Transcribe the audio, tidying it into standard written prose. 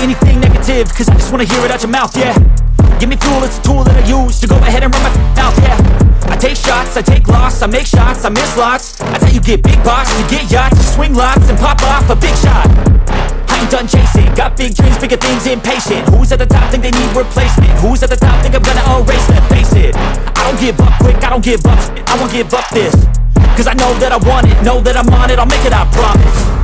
anything negative, cause I just wanna hear it out your mouth, yeah. Give me fuel, it's a tool that I use to go ahead and run my mouth, yeah. I take shots, I take loss, I make shots, I miss lots. That's how you get big box, you get yachts, you swing lots and pop off a big shot. I ain't done chasing, got big dreams, bigger things, impatient. Who's at the top think they need replacement? Who's at the top think I'm gonna erase them? Face it, I don't give up quick, I don't give up shit, I won't give up this. Cause I know that I want it, know that I'm on it, I'll make it, I promise.